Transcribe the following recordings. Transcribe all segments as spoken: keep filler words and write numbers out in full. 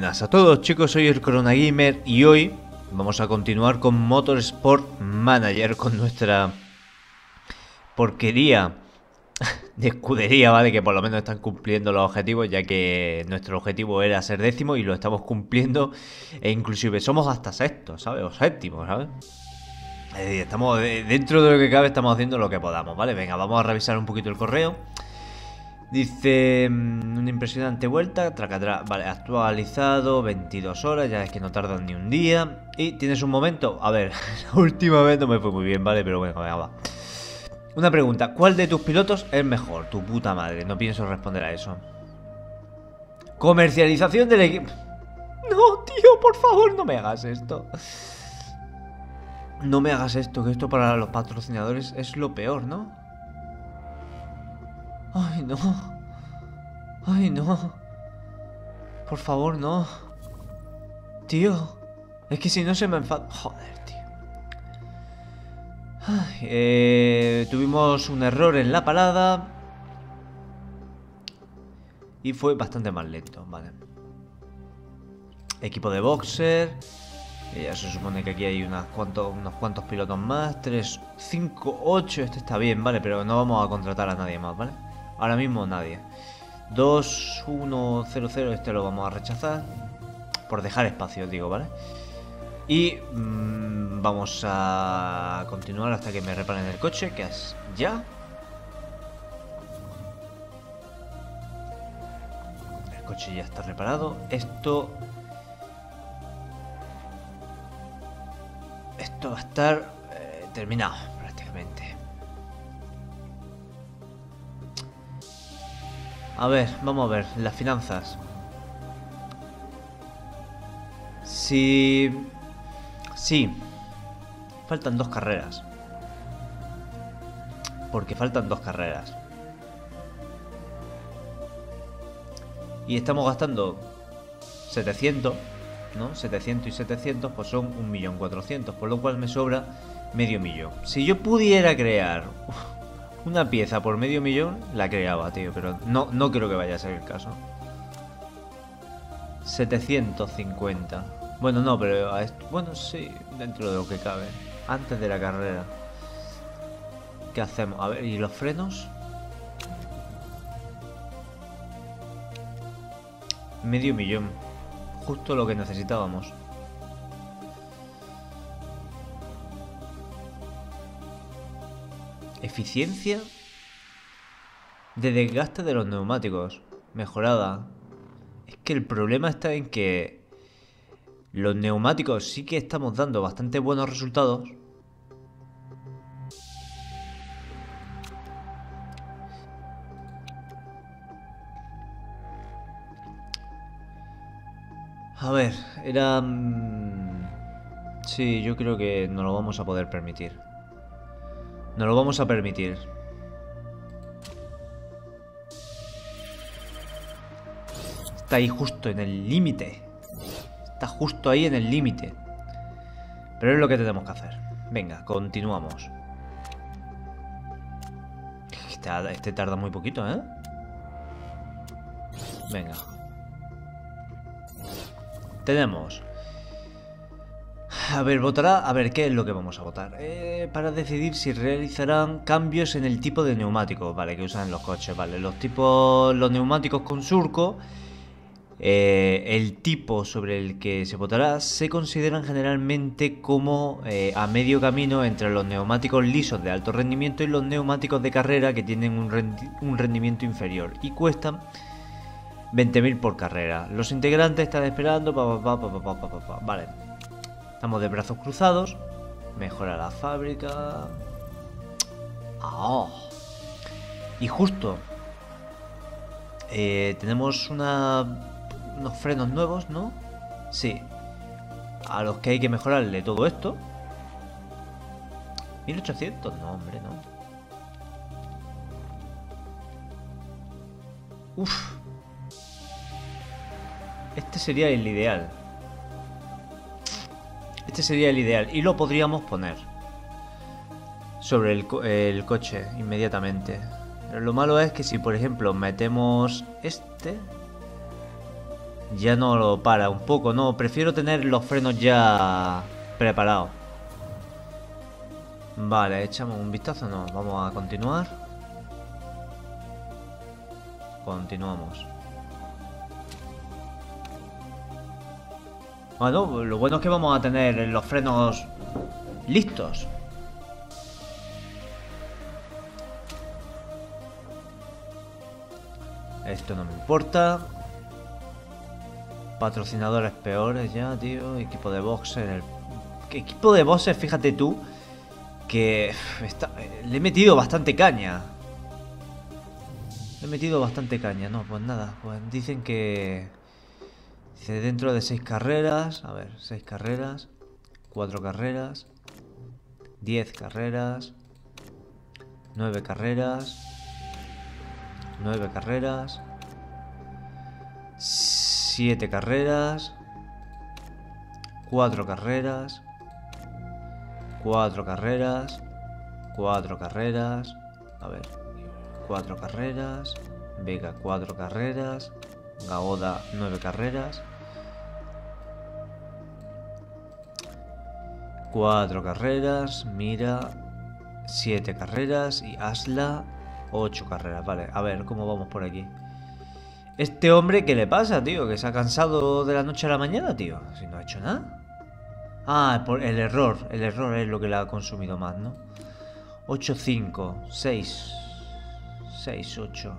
buenas a todos, chicos, soy el Corona Gamer y hoy vamos a continuar con Motorsport Manager, con nuestra porquería de escudería, ¿vale? Que por lo menos están cumpliendo los objetivos, ya que nuestro objetivo era ser décimo y lo estamos cumpliendo, e inclusive somos hasta sextos, ¿sabes? O séptimos, ¿sabes? Es decir, estamos dentro de lo que cabe, estamos haciendo lo que podamos, ¿vale? Venga, vamos a revisar un poquito el correo. Dice, una impresionante vuelta, traca, vale, actualizado, veintidós horas, ya es que no tardan ni un día. Y tienes un momento, a ver, la última vez no me fue muy bien, ¿vale? Pero bueno, venga, va. Una pregunta, ¿cuál de tus pilotos es mejor? Tu puta madre, no pienso responder a eso. Comercialización del equipo. No, tío, por favor, no me hagas esto. No me hagas esto, que esto para los patrocinadores es lo peor, ¿no? Ay, no. Ay, no. Por favor, no. Tío. Es que si no se me enfada. Joder, tío. Ay, eh, tuvimos un error en la parada. Y fue bastante más lento, vale. Equipo de boxer. Y ya se supone que aquí hay unas cuantos, unos cuantos pilotos más. tres, cinco, ocho. Este está bien, vale. Pero no vamos a contratar a nadie más, ¿vale? Ahora mismo nadie. dos, uno, cero, cero. Este lo vamos a rechazar. Por dejar espacio, digo, ¿vale? Y mmm, vamos a continuar hasta que me reparen el coche, que es ya. El coche ya está reparado. Esto... Esto va a estar eh, terminado, prácticamente. A ver, vamos a ver, las finanzas. Sí... Sí. Faltan dos carreras. Porque faltan dos carreras. Y estamos gastando setecientos, ¿no? setecientos y setecientos, pues son un millón cuatrocientos. Por lo cual me sobra medio millón. Si yo pudiera crear... Uf, una pieza por medio millón, la creaba, tío, pero no, no creo que vaya a ser el caso. setecientos cincuenta. Bueno, no, pero a esto, bueno, sí, dentro de lo que cabe. Antes de la carrera. ¿Qué hacemos? A ver, ¿y los frenos? Medio millón. Justo lo que necesitábamos. Eficiencia de desgaste de los neumáticos mejorada. Es que el problema está en que los neumáticos sí que estamos dando bastante buenos resultados, a ver, era... Sí, yo creo que no lo vamos a poder permitir. No lo vamos a permitir. Está ahí justo en el límite. Está justo ahí en el límite. Pero es lo que tenemos que hacer. Venga, continuamos. Este, este tarda muy poquito, ¿eh? Venga. Tenemos... A ver, votará... A ver, ¿qué es lo que vamos a votar? Eh, para decidir si realizarán cambios en el tipo de neumáticos, vale, que usan los coches, vale. Los tipos... Los neumáticos con surco... Eh, el tipo sobre el que se votará se consideran generalmente como eh, a medio camino entre los neumáticos lisos de alto rendimiento y los neumáticos de carrera, que tienen un, rendi un rendimiento inferior y cuestan veinte mil por carrera. Los integrantes están esperando... Pa, pa, pa, pa, pa, pa, pa. Vale. Estamos de brazos cruzados. Mejora la fábrica. Oh. Y justo eh, tenemos una... unos frenos nuevos, ¿no? Sí. A los que hay que mejorarle todo esto. mil ochocientos, no, hombre, no. Uf. Este sería el ideal. Este sería el ideal. Y lo podríamos poner sobre el, co el coche inmediatamente. Pero lo malo es que si, por ejemplo, metemos este... ya no lo para un poco, no, prefiero tener los frenos ya preparados. Vale, echamos un vistazo, no, vamos a continuar. Continuamos. Bueno, lo bueno es que vamos a tener los frenos listos. Esto no me importa. Patrocinadores peores ya, tío. Equipo de boxer. El... Equipo de boxer, fíjate tú, que está... le he metido bastante caña. Le he metido bastante caña. No, pues nada. Pues dicen que... Dice dentro de seis carreras. A ver, seis carreras. Cuatro carreras. Diez carreras. Nueve carreras. Nueve carreras. Siete carreras. Cuatro carreras. Cuatro carreras. Cuatro carreras. A ver. Cuatro carreras. Vega, cuatro carreras. Gaoda, nueve carreras. Cuatro carreras. Mira, siete carreras. Y Asla, ocho carreras. Vale, a ver cómo vamos por aquí. Este hombre, ¿qué le pasa, tío? Que se ha cansado de la noche a la mañana, tío. Si no ha hecho nada. Ah, por el error. El error es lo que le ha consumido más, ¿no? ocho, cinco, seis. seis, ocho.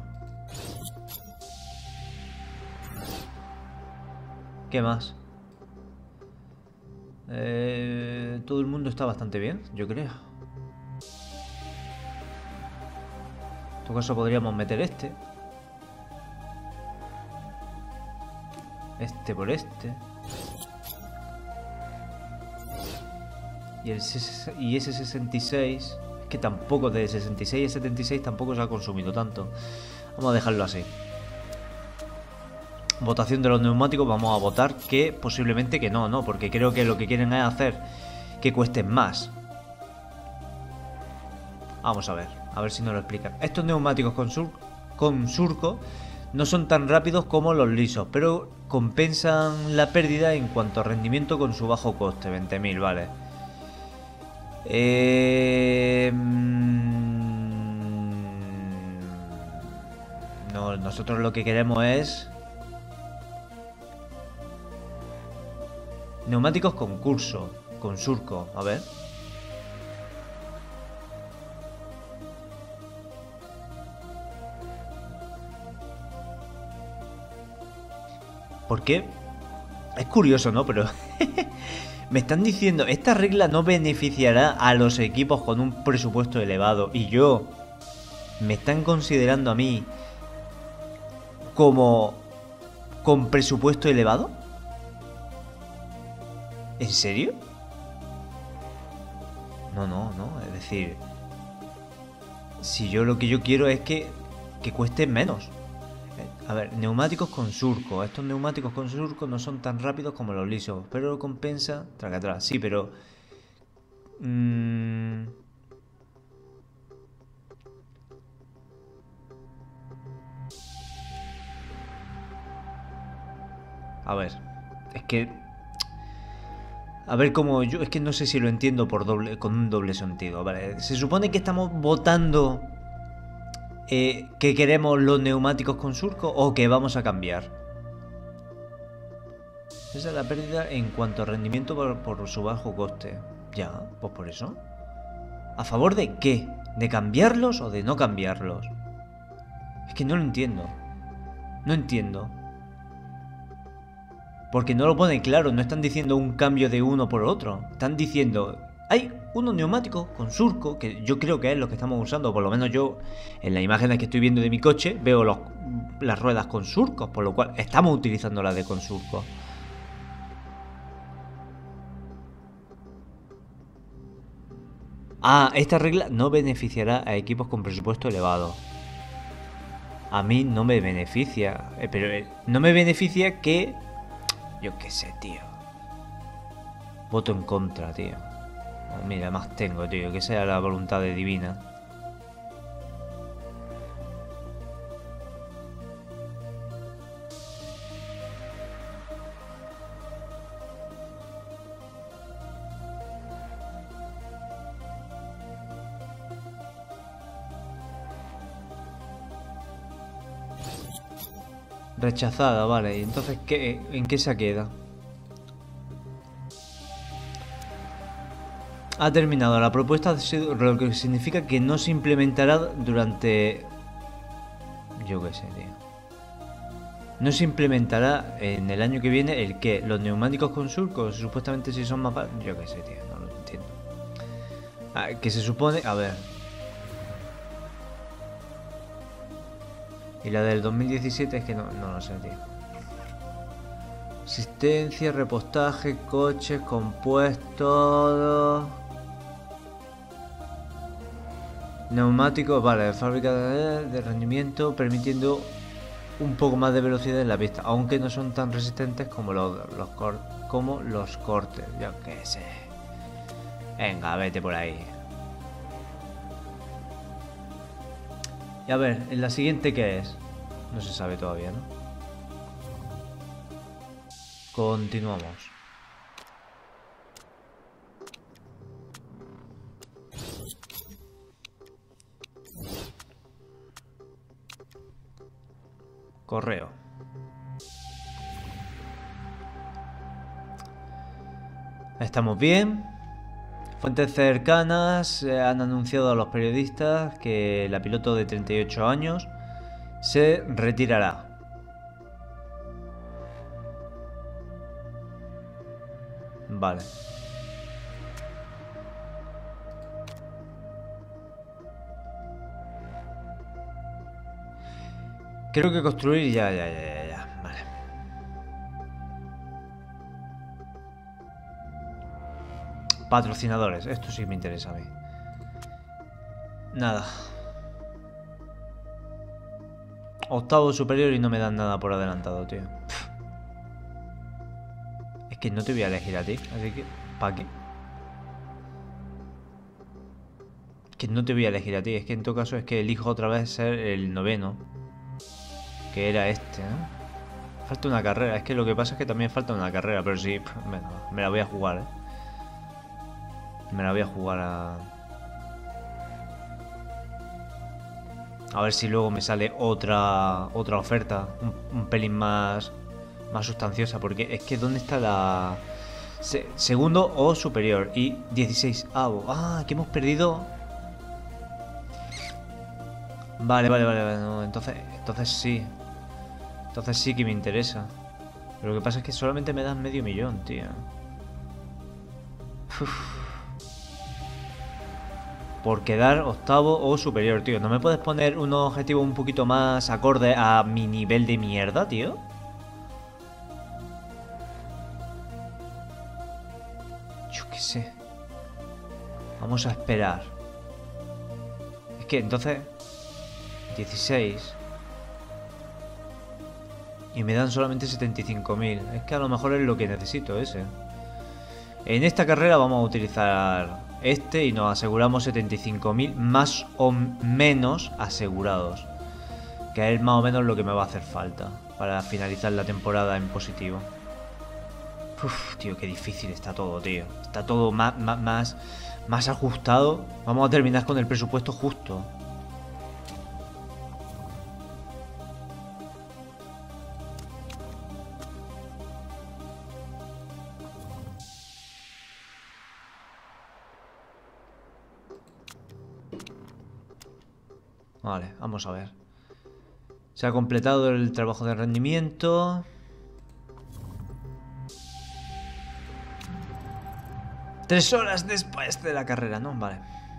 ¿Qué más? Eh, todo el mundo está bastante bien, yo creo. En todo caso podríamos meter este. Este por este. Y, el, y ese sesenta y seis... Es que tampoco de sesenta y seis a setenta y seis tampoco se ha consumido tanto. Vamos a dejarlo así. Votación de los neumáticos, vamos a votar que posiblemente que no, ¿no? Porque creo que lo que quieren es hacer que cuesten más. Vamos a ver, a ver si nos lo explican. Estos neumáticos con, sur con surco no son tan rápidos como los lisos, pero compensan la pérdida en cuanto a rendimiento con su bajo coste, veinte mil, vale. Eh... No, nosotros lo que queremos es... Neumáticos con curso, con surco, a ver. ¿Por qué? Es curioso, ¿no? Pero me están diciendo, esta regla no beneficiará a los equipos con un presupuesto elevado. Y yo, me están considerando a mí como con presupuesto elevado. ¿En serio? No, no, no. Es decir, si yo lo que yo quiero es que, que cuesten menos. A ver, neumáticos con surco. Estos neumáticos con surco no son tan rápidos como los lisos, pero compensa... Traca atrás, sí, pero... Mmm... A ver, es que... A ver cómo... Yo es que no sé si lo entiendo por doble, con un doble sentido, ¿vale? Se supone que estamos votando... Eh, que queremos los neumáticos con surco o que vamos a cambiar. Esa es la pérdida en cuanto a rendimiento por, por su bajo coste. Ya, pues por eso. ¿A favor de qué? ¿De cambiarlos o de no cambiarlos? Es que no lo entiendo. No entiendo. Porque no lo ponen claro, no están diciendo un cambio de uno por otro. Están diciendo... Hay unos neumáticos con surco, que yo creo que es lo que estamos usando, por lo menos yo en las imágenes que estoy viendo de mi coche veo los, las ruedas con surcos, por lo cual estamos utilizando las de con surcos. Ah, esta regla no beneficiará a equipos con presupuesto elevado. A mí no me beneficia, eh, pero eh, no me beneficia que... Yo qué sé, tío. Voto en contra, tío. Mira, más tengo, tío, que sea la voluntad de divina. Rechazada, vale. ¿Y entonces qué, en qué se queda? Ha terminado. La propuesta, lo que significa que no se implementará durante... Yo qué sé, tío. No se implementará en el año que viene el que los neumáticos con surcos, supuestamente si son más... Yo qué sé, tío, no lo entiendo. Ah, que se supone... A ver. Y la del dos mil diecisiete es que no, no lo sé, tío. Asistencia, repostaje, coches, compuestos... Neumáticos, vale, fábrica de, de rendimiento, permitiendo un poco más de velocidad en la pista, aunque no son tan resistentes como los, los, cor como los cortes, yo qué sé. Venga, vete por ahí. Y a ver, ¿en la siguiente qué es? No se sabe todavía, ¿no? Continuamos. Correo. Estamos bien. Fuentes cercanas eh, han anunciado a los periodistas que la piloto de treinta y ocho años se retirará. Vale. Creo que construir ya, ya, ya, ya, ya. Vale. Patrocinadores. Esto sí me interesa a mí. Nada. Octavo superior y no me dan nada por adelantado, tío. Pff. Es que no te voy a elegir a ti, así que... ¿para qué? Es que no te voy a elegir a ti. Es que en todo caso es que elijo otra vez ser el noveno. Que era este, ¿eh? Falta una carrera. Es que lo que pasa es que también falta una carrera. Pero sí, pff, me, me la voy a jugar, ¿eh? Me la voy a jugar a... A ver si luego me sale otra otra oferta. Un, un pelín más... Más sustanciosa. Porque es que ¿dónde está la... Se, segundo o superior? Y dieciséis avo. Ah, que hemos perdido... Vale, vale, vale. vale no, entonces, entonces sí. Entonces sí que me interesa. Pero lo que pasa es que solamente me dan medio millón, tío. Uf. Por quedar octavo o superior, tío. ¿No me puedes poner unos objetivos un poquito más acorde a mi nivel de mierda, tío? Yo qué sé. Vamos a esperar. Es que entonces... dieciséis. Y me dan solamente setenta y cinco mil. Es que a lo mejor es lo que necesito ese. En esta carrera vamos a utilizar este y nos aseguramos setenta y cinco mil más o menos asegurados. Que es más o menos lo que me va a hacer falta para finalizar la temporada en positivo. Uf, tío, qué difícil está todo, tío. Está todo más, más, más, más ajustado. Vamos a terminar con el presupuesto justo. Vale, vamos a ver. Se ha completado el trabajo de rendimiento. Tres horas después de la carrera, ¿no? Vale.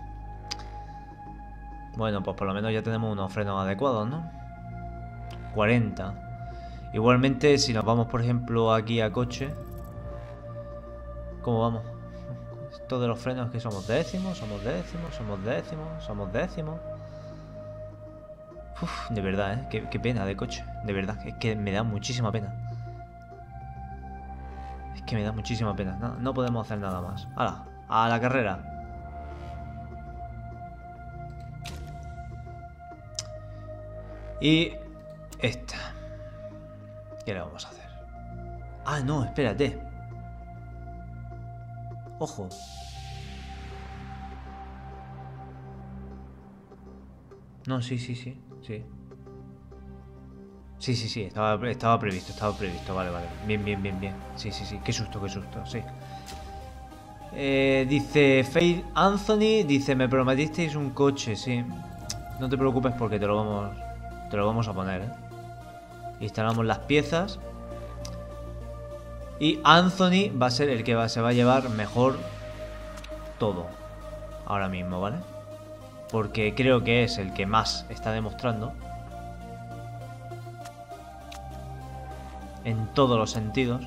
Bueno, pues por lo menos ya tenemos unos frenos adecuados, ¿no? cuarenta. Igualmente, si nos vamos, por ejemplo, aquí a coche. ¿Cómo vamos? Esto de los frenos que somos décimos, somos décimos, somos décimos, somos décimos. Uf, de verdad, ¿eh? Qué, qué pena de coche. De verdad, es que me da muchísima pena. Es que me da muchísima pena. No, no podemos hacer nada más. ¡Hala! ¡A la carrera! Y esta. ¿Qué le vamos a hacer? Ah, no, espérate. Ojo. No, sí, sí, sí. Sí. Sí, sí, sí, estaba, estaba previsto, estaba previsto. Vale, vale. Bien, bien, bien, bien. Sí, sí, sí. Qué susto, qué susto, sí. Eh, dice Faith Anthony, dice, me prometisteis un coche, sí. No te preocupes porque te lo vamos, te lo vamos a poner, ¿eh? Instalamos las piezas. Y Anthony va a ser el que va, se va a llevar mejor todo. Ahora mismo, ¿vale? Porque creo que es el que más está demostrando. En todos los sentidos.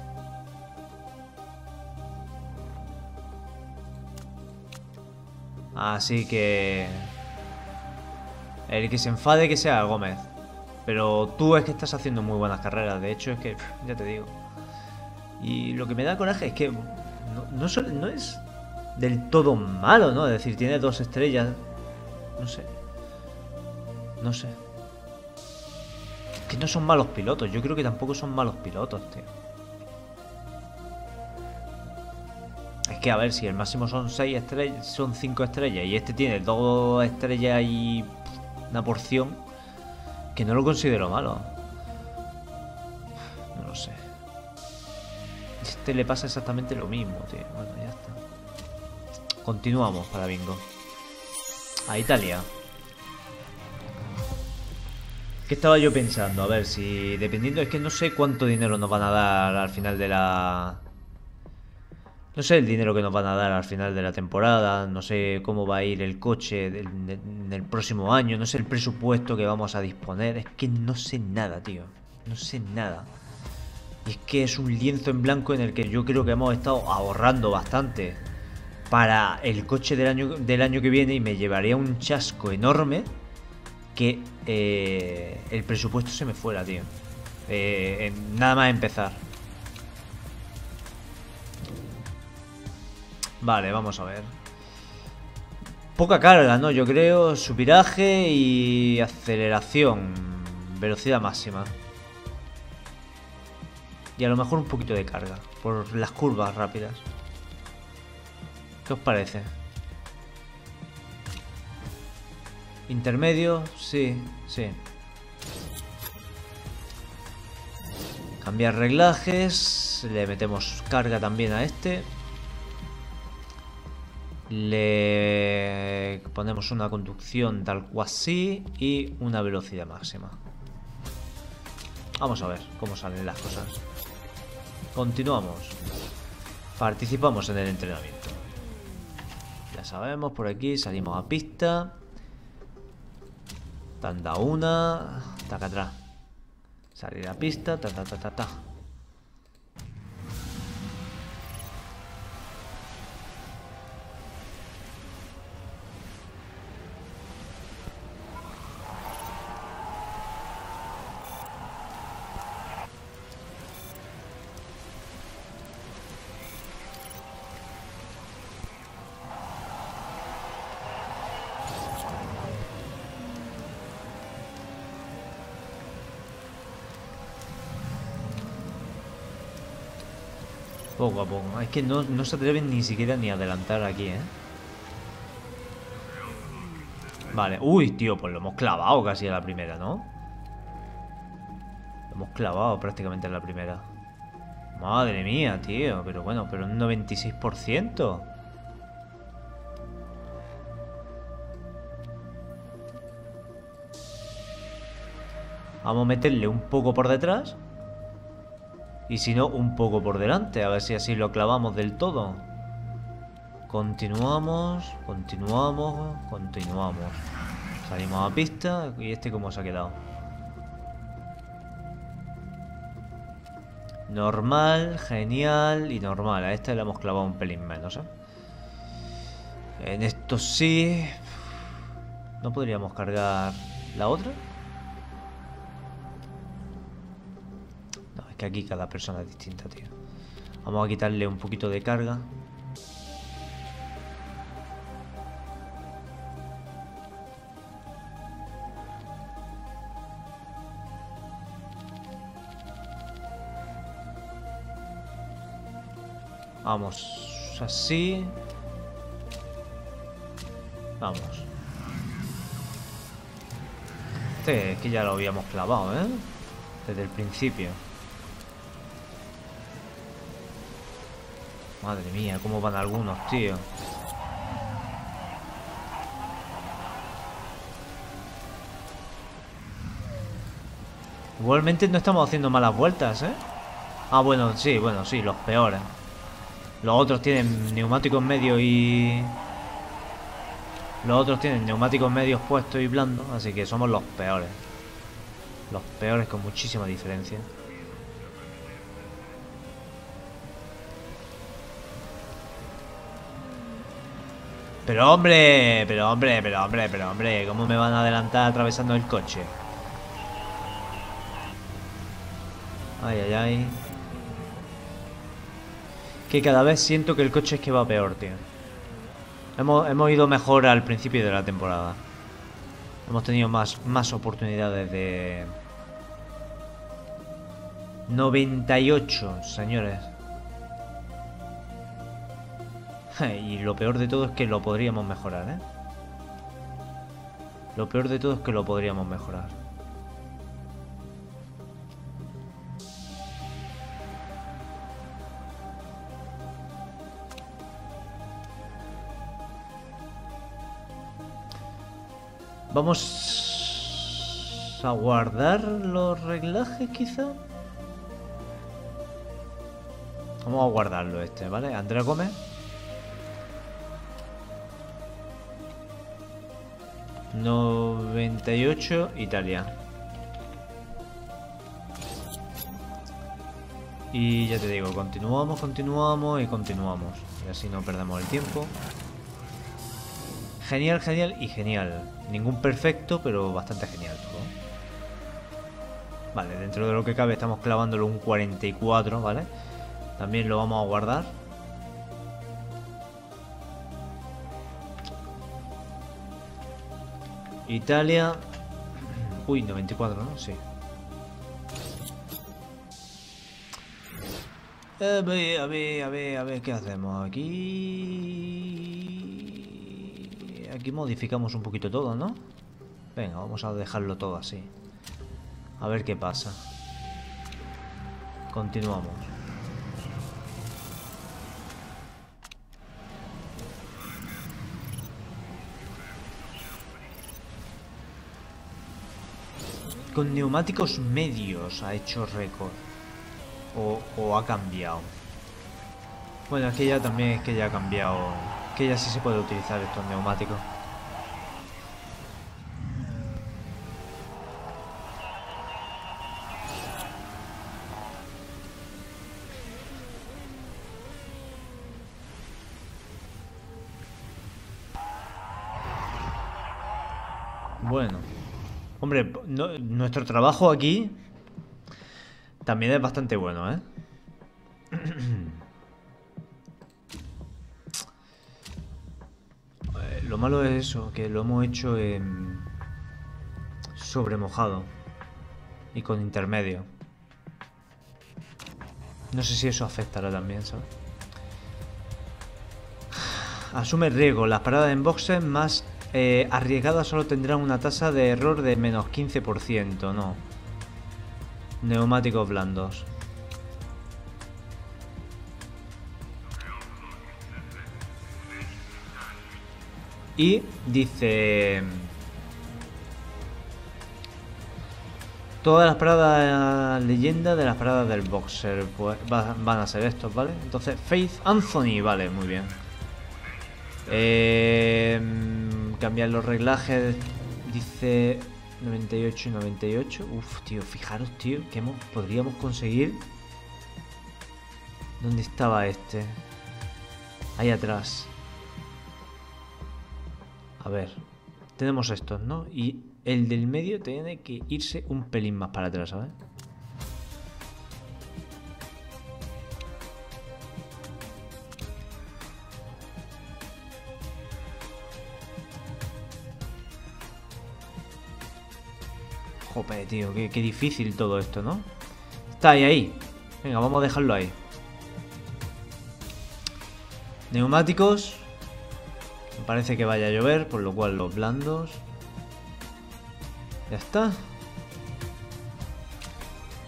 Así que... el que se enfade que sea Gómez. Pero tú es que estás haciendo muy buenas carreras. De hecho es que... ya te digo. Y lo que me da coraje es que... No, no, no es del todo malo, ¿no? Es decir, tiene dos estrellas. No sé. No sé. Es que no son malos pilotos. Yo creo que tampoco son malos pilotos, tío. Es que a ver, si el máximo son seis estrellas, son cinco estrellas y este tiene dos estrellas y una porción, que no lo considero malo. No lo sé. Este le pasa exactamente lo mismo, tío. Bueno, ya está. Continuamos para bingo. A Italia. ¿Qué estaba yo pensando? A ver, si dependiendo... Es que no sé cuánto dinero nos van a dar al final de la... No sé el dinero que nos van a dar al final de la temporada. No sé cómo va a ir el coche del, del, del próximo año. No sé el presupuesto que vamos a disponer. Es que no sé nada, tío. No sé nada. Y es que es un lienzo en blanco en el que yo creo que hemos estado ahorrando bastante para el coche del año, del año que viene. Y me llevaría un chasco enorme que eh, el presupuesto se me fuera, tío. Eh, nada más empezar. Vale, vamos a ver. Poca carga, ¿no? Yo creo. Subiraje y aceleración. Velocidad máxima. Y a lo mejor un poquito de carga. Por las curvas rápidas. ¿Qué os parece? Intermedio, sí, sí. Cambiar reglajes. Le metemos carga también a este. Le ponemos una conducción tal cual así y una velocidad máxima. Vamos a ver cómo salen las cosas. Continuamos. Participamos en el entrenamiento. Ya sabemos, por aquí salimos a pista. Tanda una. Taca atrás. Salir a pista. Ta ta ta ta ta. Poco a poco. Es que no, no se atreven ni siquiera ni a adelantar aquí, ¿eh? Vale. Uy, tío, pues lo hemos clavado casi a la primera, ¿no? Lo hemos clavado prácticamente en la primera. Madre mía, tío. Pero bueno, pero un noventa y seis por ciento. Vamos a meterle un poco por detrás. Y si no, un poco por delante. A ver si así lo clavamos del todo. Continuamos, continuamos, continuamos. Salimos a pista. ¿Y este cómo se ha quedado? Normal, genial y normal. A este le hemos clavado un pelín menos, ¿eh? En esto sí. ¿No podríamos cargar la otra? Que aquí cada persona es distinta, tío. Vamos a quitarle un poquito de carga. Vamos así. Vamos. Este es que ya lo habíamos clavado, ¿eh? Desde el principio. Madre mía, cómo van algunos, tío. Igualmente no estamos haciendo malas vueltas, ¿eh? Ah, bueno, sí, bueno, sí, los peores. Los otros tienen neumáticos medios y... Los otros tienen neumáticos medios puestos y blandos, así que somos los peores. Los peores con muchísima diferencia. Pero hombre, pero hombre, pero hombre, pero hombre, ¿cómo me van a adelantar atravesando el coche? Ay, ay, ay. Que cada vez siento que el coche es que va peor, tío. Hemos, hemos ido mejor al principio de la temporada. Hemos tenido más, más oportunidades de... noventa y ocho, señores. Y lo peor de todo es que lo podríamos mejorar, ¿eh? Lo peor de todo es que lo podríamos mejorar. Vamos a guardar los reglajes, quizá. Vamos a guardarlo este, ¿vale? Andrea Gómez. noventa y ocho, Italia. Y ya te digo, continuamos, continuamos y continuamos. Y así no perdemos el tiempo. Genial, genial y genial. Ningún perfecto, pero bastante genial todo. Vale, dentro de lo que cabe estamos clavándolo un cuarenta y cuatro, ¿vale? También lo vamos a guardar. Italia. Uy, noventa y cuatro, ¿no? Sí. A ver, a ver, a ver, a ver, ¿qué hacemos aquí? Aquí modificamos un poquito todo, ¿no? Venga, vamos a dejarlo todo así. A ver qué pasa. Continuamos. Con neumáticos medios ha hecho récord. O, o ha cambiado. Bueno, es que ya también es que ya ha cambiado. Que ya sí se puede utilizar estos neumáticos. Bueno. Hombre, no, nuestro trabajo aquí también es bastante bueno, ¿eh? Lo malo es eso, que lo hemos hecho en sobremojado y con intermedio. No sé si eso afectará también, ¿sabes? Asume riesgo. Las paradas en boxes más eh, arriesgadas solo tendrán una tasa de error de menos quince por ciento, no. Neumáticos blandos. Y dice... Todas las paradas leyenda de las paradas del boxer pues, va, van a ser estos, ¿vale? Entonces, Faith Anthony, vale, muy bien. Eh, cambiar los reglajes, dice noventa y ocho y noventa y ocho. Uf, tío, fijaros, tío, que hemos, podríamos conseguir... ¿Dónde estaba este? Ahí atrás. A ver, tenemos estos, ¿no? Y el del medio tiene que irse un pelín más para atrás, ¿sabes? Jope, tío, qué, qué difícil todo esto, ¿no? Está ahí, ahí. Venga, vamos a dejarlo ahí. Neumáticos. Parece que vaya a llover, por lo cual los blandos. Ya está.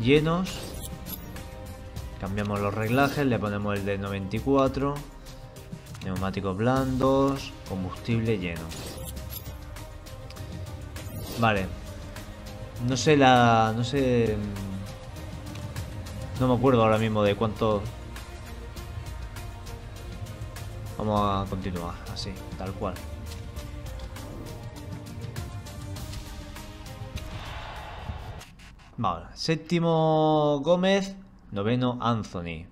llenos. Cambiamos los reglajes, le ponemos el de noventa y cuatro. Neumáticos blandos, combustible lleno. Vale. No sé la... no sé... No me acuerdo ahora mismo de cuánto... Vamos a continuar, así, tal cual. Vale, séptimo Gómez, noveno Anthony.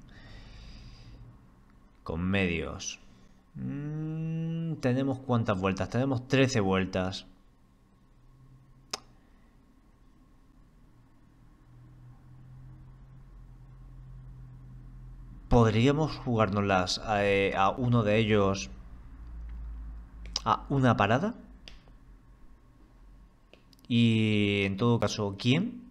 Con medios. Mm, tenemos cuántas vueltas, tenemos trece vueltas. Podríamos jugárnoslas a, a uno de ellos a una parada. Y en todo caso, ¿quién?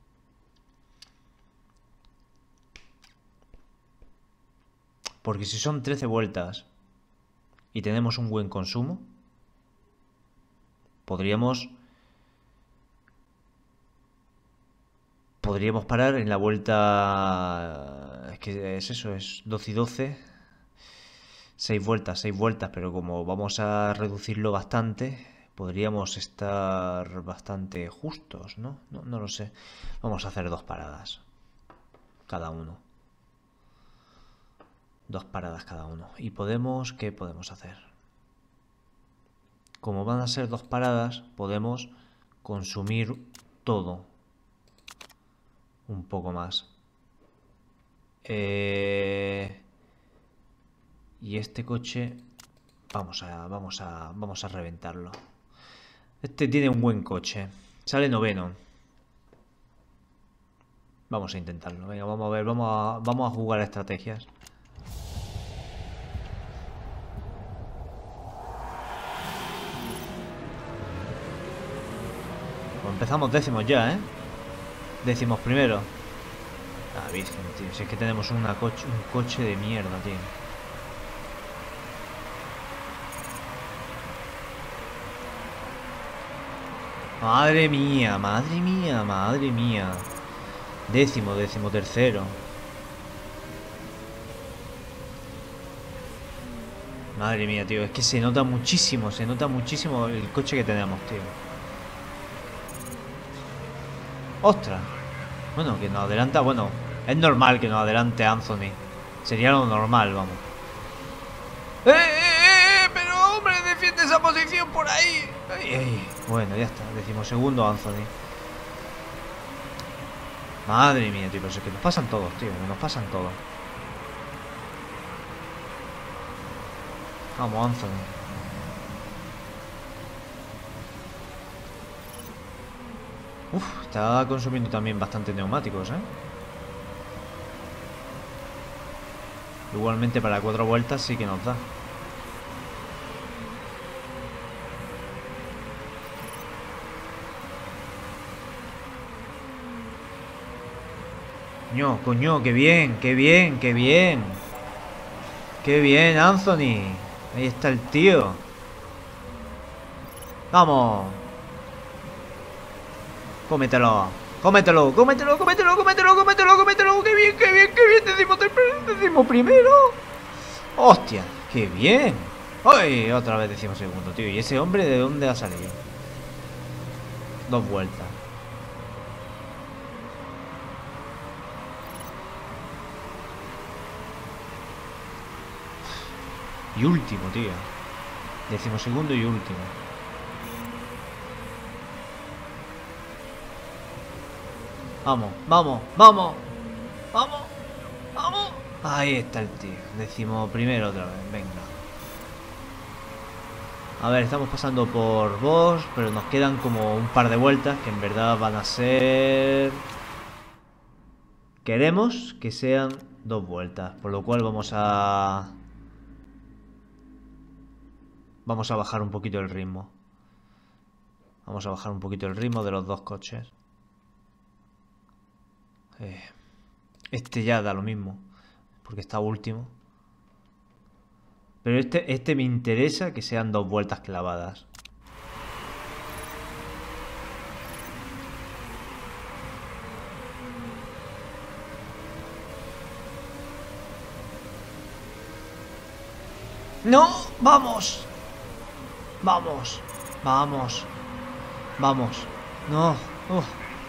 Porque si son trece vueltas y tenemos un buen consumo, podríamos podríamos parar en la vuelta. Es que es eso, es doce y doce. seis vueltas, seis vueltas, pero como vamos a reducirlo bastante, podríamos estar bastante justos, ¿no? No, no lo sé. Vamos a hacer dos paradas cada uno. Dos paradas cada uno. Y podemos... ¿Qué podemos hacer? Como van a ser dos paradas, podemos consumir todo. Un poco más. Eh... Y este coche... Vamos a, vamos a, vamos a reventarlo. Este tiene un buen coche. Sale noveno. Vamos a intentarlo. Venga, vamos a ver. Vamos a, vamos a jugar a estrategias. Pues empezamos décimos ya, ¿eh? Décimos primero. Ah, virgen, tío. Si es que tenemos una coche, un coche de mierda, tío. Madre mía, madre mía, madre mía. Décimo, décimo tercero. Madre mía, tío. Es que se nota muchísimo, se nota muchísimo el coche que tenemos, tío. ¡Ostras! Bueno, que nos adelanta, bueno, es normal que nos adelante Anthony. Sería lo normal, vamos. ¡Eh, eh, eh! Pero, hombre, defiende esa posición por ahí. Ay, ay. Bueno, ya está, decimosegundo Anthony. Madre mía, tío, pero es que nos pasan todos, tío, nos pasan todos. Vamos, Anthony. Uf, está consumiendo también bastante neumáticos, ¿eh? Igualmente para cuatro vueltas sí que nos da. Coño, coño, qué bien, qué bien, qué bien. Qué bien, Anthony. Ahí está el tío. Vamos. Cómetelo. Cómetelo, cómetelo, cómetelo, cómetelo, cómetelo, cómetelo. Qué bien, qué bien, qué bien. Decimos, decimos primero. Hostia, qué bien. Ay, otra vez decimos segundo, tío. ¿Y ese hombre de dónde ha salido? Dos vueltas. Y último, tío. Décimo segundo y último. Vamos, vamos, vamos. Vamos, vamos. Ahí está el tío. Décimo primero otra vez, venga. A ver, estamos pasando por Bosch, pero nos quedan como un par de vueltas que en verdad van a ser... Queremos que sean dos vueltas, por lo cual vamos a... Vamos a bajar un poquito el ritmo. Vamos a bajar un poquito el ritmo de los dos coches. Eh, este ya da lo mismo, porque está último. Pero este, este me interesa que sean dos vueltas clavadas. ¡No! ¡Vamos! ¡Vamos! ¡Vamos! ¡Vamos! ¡No! ¡Uf!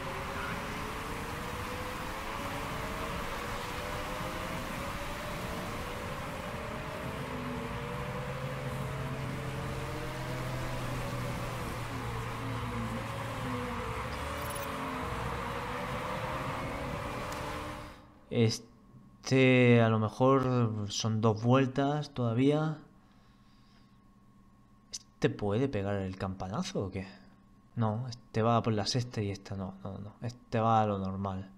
Este a lo mejor son dos vueltas todavía. ¿Este puede pegar el campanazo o qué? No, este va por la sexta y esta no, no, no. Este va a lo normal.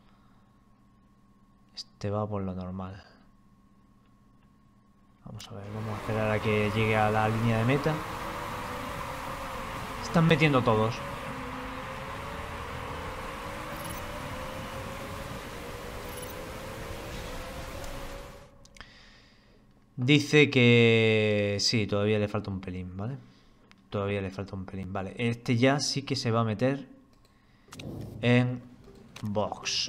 Este va por lo normal. Vamos a ver, vamos a esperar a que llegue a la línea de meta. Están metiendo todos. Dice que sí, todavía le falta un pelín, ¿vale? Todavía le falta un pelín, vale. Este ya sí que se va a meter en box.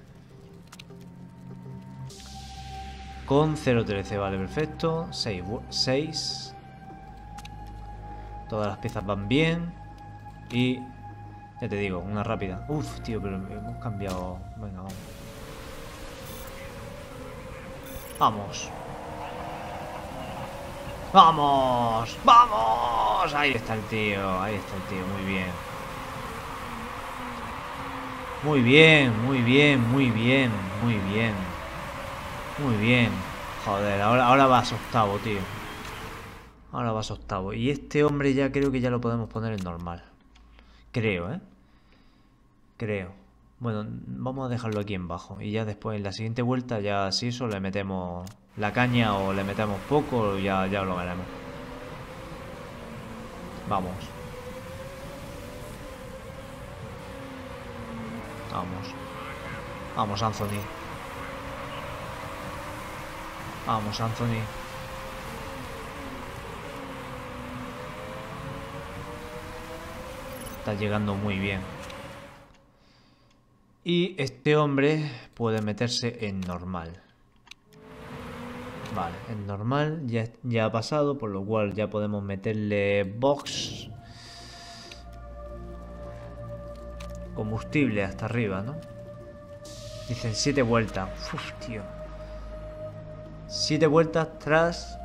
Con cero trece, vale, perfecto. seis. Todas las piezas van bien. Y ya te digo, una rápida. Uf, tío, pero hemos cambiado. Venga, vamos. Vamos. ¡Vamos! ¡Vamos! Ahí está el tío, ahí está el tío, muy bien. Muy bien, muy bien, muy bien, muy bien. Muy bien. Joder, ahora, ahora vas octavo, tío. Ahora vas octavo. Y este hombre ya creo que ya lo podemos poner en normal. Creo, ¿eh? Creo. Bueno, vamos a dejarlo aquí en bajo. Y ya después en la siguiente vuelta ya si eso le metemos la caña o le metemos poco, ya, ya lo veremos. Vamos. Vamos. Vamos, Anthony. Vamos, Anthony. Está llegando muy bien. Y este hombre puede meterse en normal. Vale, en normal ya, ya ha pasado, por lo cual ya podemos meterle box. Combustible hasta arriba, ¿no? Dicen siete vueltas. Uf, tío. Siete vueltas tras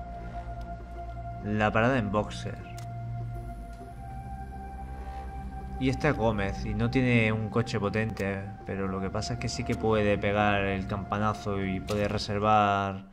la parada en boxer. Y este es Gómez y no tiene un coche potente, pero lo que pasa es que sí que puede pegar el campanazo y puede reservar.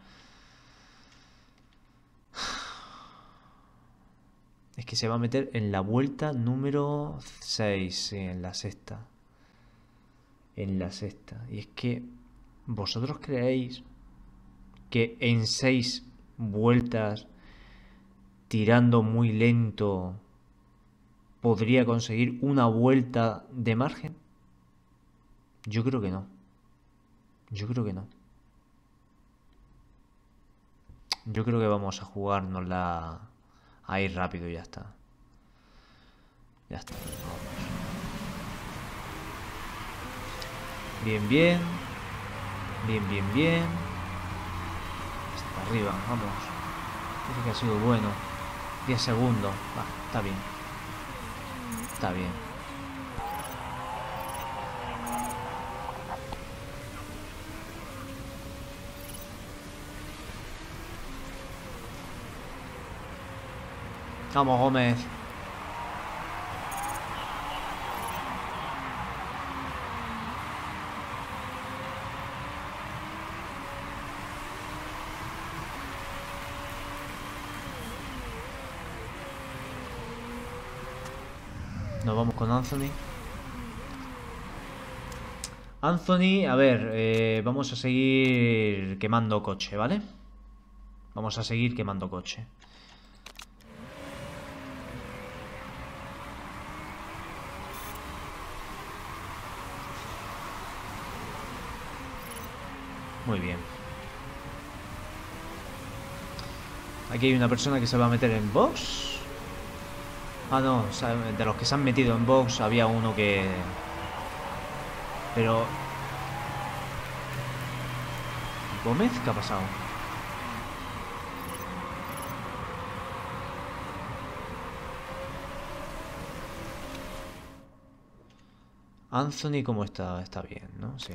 Es que se va a meter en la vuelta número seis, sí, en la sexta. En la sexta. Y es que vosotros creéis que en seis vueltas, tirando muy lento, podría conseguir una vuelta de margen. Yo creo que no. Yo creo que no. Yo creo que vamos a jugárnosla a ir rápido y ya está. Ya está. Vamos. Bien, bien. Bien, bien, bien. Hasta arriba, vamos. Creo que ha sido bueno. diez segundos. Va, está bien. Está bien. Vamos, Gómez. Nos vamos con Anthony. Anthony, a ver, eh, vamos a seguir quemando coche, ¿vale? Vamos a seguir quemando coche. Muy bien. Aquí hay una persona que se va a meter en box. Ah, no, de los que se han metido en box había uno que... Pero... ¿Gómez? ¿Qué ha pasado? Anthony, ¿cómo está? Está bien, ¿no? Sí.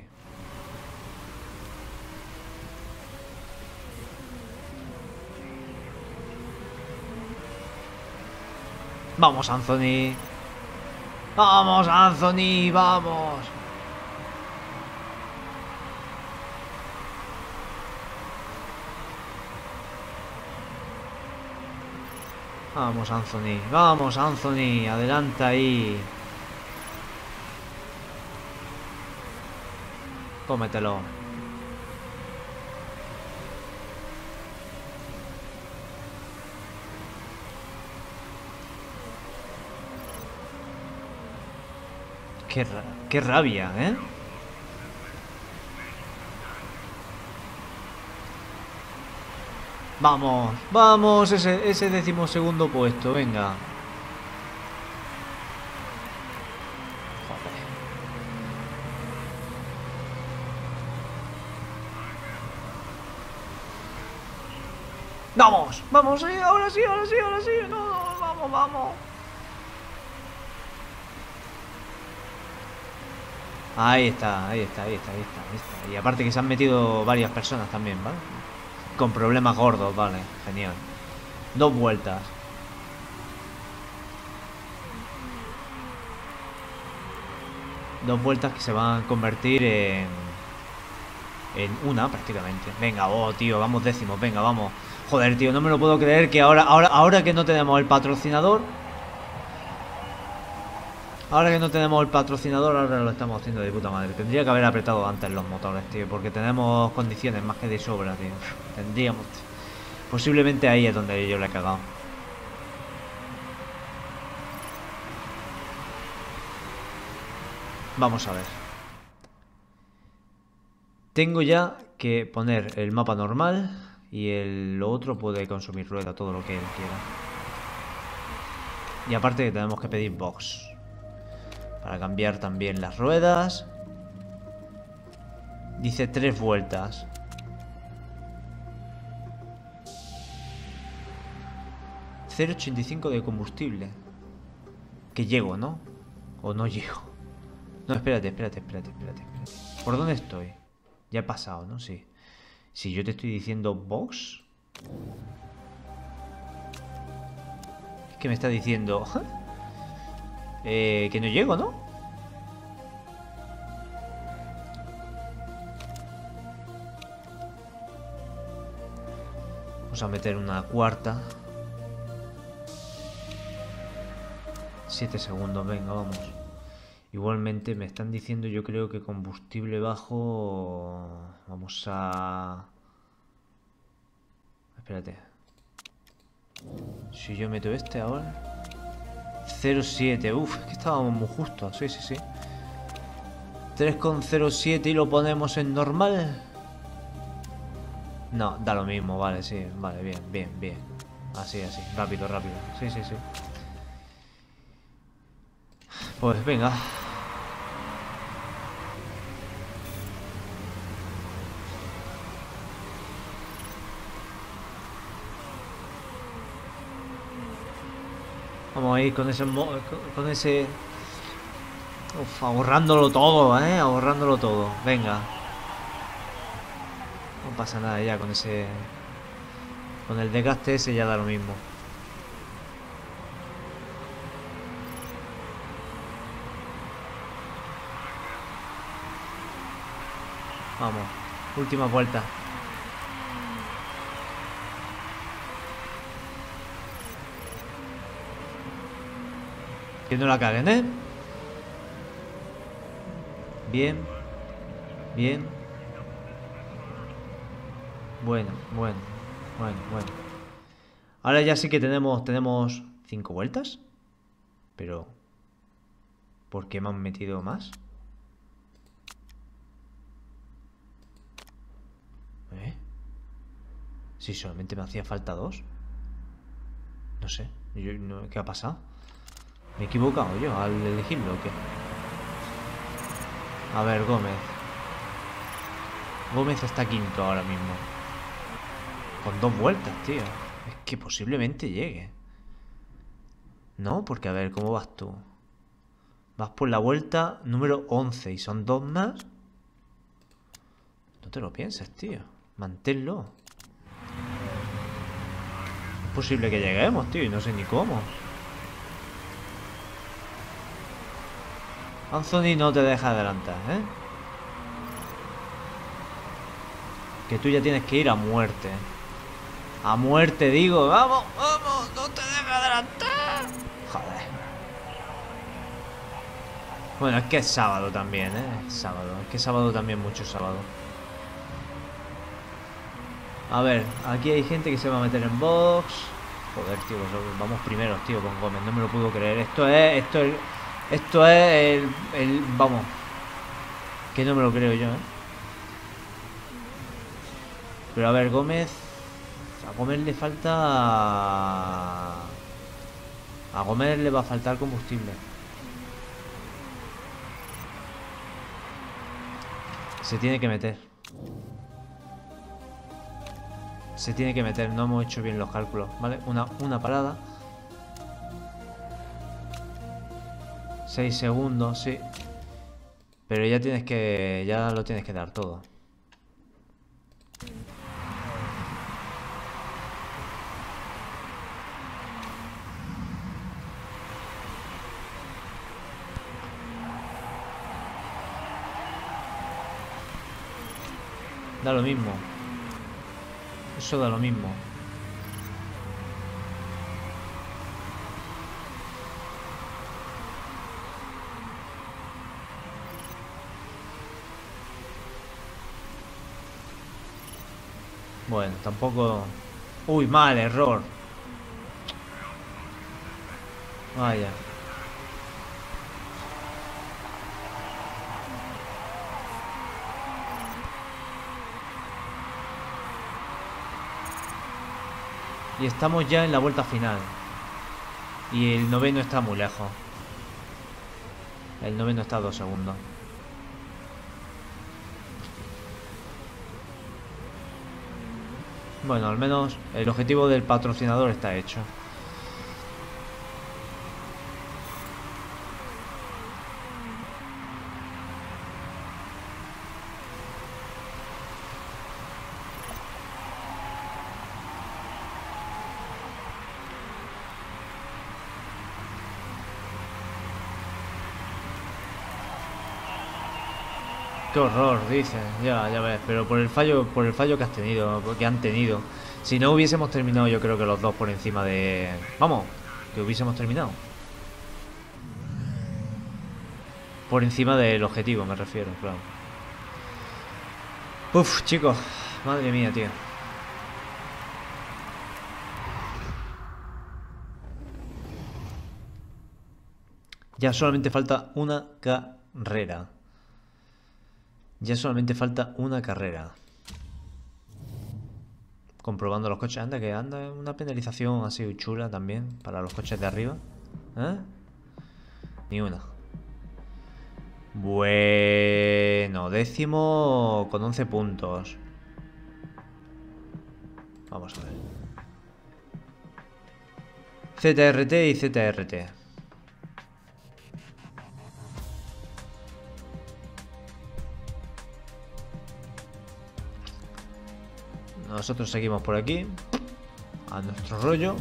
Vamos, Anthony. Vamos, Anthony, vamos. Vamos, Anthony. Vamos, Anthony. Adelanta ahí. Cómetelo. Qué, ra qué rabia, ¿eh? Vamos, vamos, ese, ese decimosegundo puesto, venga. Joder. Vamos, vamos, sí, ahora sí, ahora sí, ahora sí. No, no, vamos, vamos. Ahí está, ahí está, ahí está, ahí está, ahí está. Y aparte que se han metido varias personas también, ¿vale? Con problemas gordos, vale, genial. Dos vueltas. Dos vueltas que se van a convertir en... En una, prácticamente. Venga, oh, tío, vamos décimos, venga, vamos. Joder, tío, no me lo puedo creer que ahora, ahora, ahora que no tenemos el patrocinador... Ahora que no tenemos el patrocinador, ahora lo estamos haciendo de puta madre. Tendría que haber apretado antes los motores, tío, porque tenemos condiciones más que de sobra, tío. Tendríamos... Posiblemente ahí es donde yo le he cagado. Vamos a ver. Tengo ya que poner el mapa normal y el lo otro puede consumir rueda, todo lo que él quiera. Y aparte que tenemos que pedir box para cambiar también las ruedas. Dice tres vueltas. cero coma ochenta y cinco de combustible. Que llego, ¿no? O no llego. No, espérate, espérate, espérate, espérate, espérate. ¿Por dónde estoy? Ya he pasado, ¿no? Sí. Si yo te estoy diciendo box... ¿Qué me está diciendo? eh, que no llego, ¿no? Vamos a meter una cuarta. siete segundos, venga, vamos. Igualmente me están diciendo, yo creo que combustible bajo... Vamos a... Espérate. Si yo meto este ahora... cero coma siete, uff, es que estábamos muy justos, sí, sí, sí. tres coma cero siete y lo ponemos en normal. No, da lo mismo, vale, sí, vale, bien, bien, bien. Así, así, rápido, rápido, sí, sí, sí. Pues venga. Vamos a ir con ese... Con ese... Uf, ahorrándolo todo, ¿eh? Ahorrándolo todo. Venga. No pasa nada ya con ese... Con el desgaste ese ya da lo mismo. Vamos. Última vuelta. Que no la caguen, ¿eh? Bien. Bien. Bueno, bueno. Bueno, bueno. Ahora ya sí que tenemos... Tenemos... ¿Cinco vueltas? Pero... ¿Por qué me han metido más? ¿Eh? Si solamente me hacía falta dos. No sé. Yo, no, ¿qué ha pasado? ¿Me he equivocado yo al elegirlo o qué? A ver, Gómez. Gómez está quinto ahora mismo. Con dos vueltas, tío. Es que posiblemente llegue. No, porque a ver, ¿cómo vas tú? Vas por la vuelta número once y son dos más. No te lo pienses, tío. Manténlo. Es posible que lleguemos, tío, y no sé ni cómo. Anthony no te deja adelantar, ¿eh? Que tú ya tienes que ir a muerte. A muerte, digo. ¡Vamos, vamos! ¡No te deja adelantar! Joder. Bueno, es que es sábado también, ¿eh? Es sábado. Es que es sábado también, mucho sábado. A ver, aquí hay gente que se va a meter en box. Joder, tío, vamos primeros, tío, con Gómez. No me lo puedo creer. Esto es... Esto es... Esto es el... el vamos. Que no me lo creo yo, ¿eh? Pero a ver, Gómez... A Gómez le falta... A Gómez le va a faltar combustible. Se tiene que meter. Se tiene que meter. No hemos hecho bien los cálculos, ¿vale? Una, una parada. Seis segundos, sí. Pero ya tienes que... Ya lo tienes que dar todo. Da lo mismo. Eso da lo mismo. Bueno, tampoco... Uy, mal, error. Vaya. Y estamos ya en la vuelta final. Y el noveno está muy lejos. El noveno está a dos segundos. Bueno, al menos el objetivo del patrocinador está hecho. Qué horror, dice. Ya, ya ves. Pero por el fallo, por el fallo que has tenido, que han tenido. Si no hubiésemos terminado, yo creo que los dos por encima de... Vamos, que hubiésemos terminado. Por encima del objetivo, me refiero, claro. Uf, chicos. Madre mía, tío. Ya solamente falta una carrera. Ya solamente falta una carrera. Comprobando los coches. Anda, que anda una penalización así chula también para los coches de arriba. ¿Eh? Ni una. Bueno, décimo con once puntos. Vamos a ver. Z R T y Z R T. Nosotros seguimos por aquí. A nuestro rollo.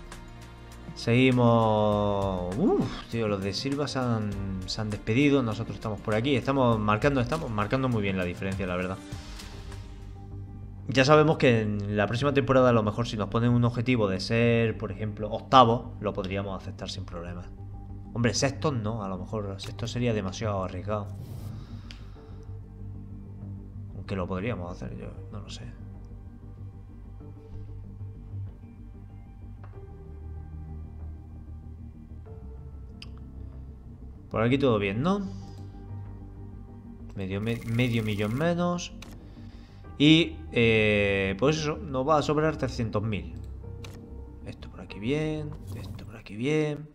Seguimos... Uf, tío, los de Silva se han, se han despedido. Nosotros estamos por aquí. Estamos marcando, estamos marcando muy bien la diferencia, la verdad. Ya sabemos que en la próxima temporada a lo mejor si nos ponen un objetivo de ser, por ejemplo, octavo, lo podríamos aceptar sin problemas. Hombre, sexto no, a lo mejor sexto sería demasiado arriesgado. Aunque lo podríamos hacer, yo no lo sé. Por aquí todo bien, ¿no? Medio, me, medio millón menos. Y, eh, pues eso, nos va a sobrar trescientos mil. Esto por aquí bien, esto por aquí bien.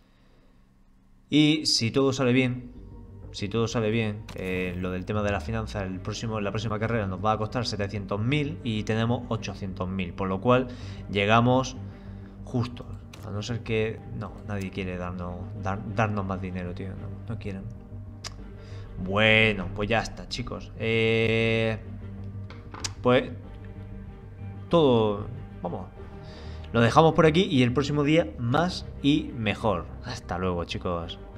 Y si todo sale bien, si todo sale bien, eh, lo del tema de las finanzas, el próximo, la próxima carrera nos va a costar setecientos mil y tenemos ochocientos mil. Por lo cual llegamos justo. A no ser que... No, nadie quiere darnos, dar, darnos más dinero, tío. No, No quieren. Bueno, pues ya está, chicos. Eh... Pues... Todo... Vamos. Lo dejamos por aquí y el próximo día más y mejor. Hasta luego, chicos.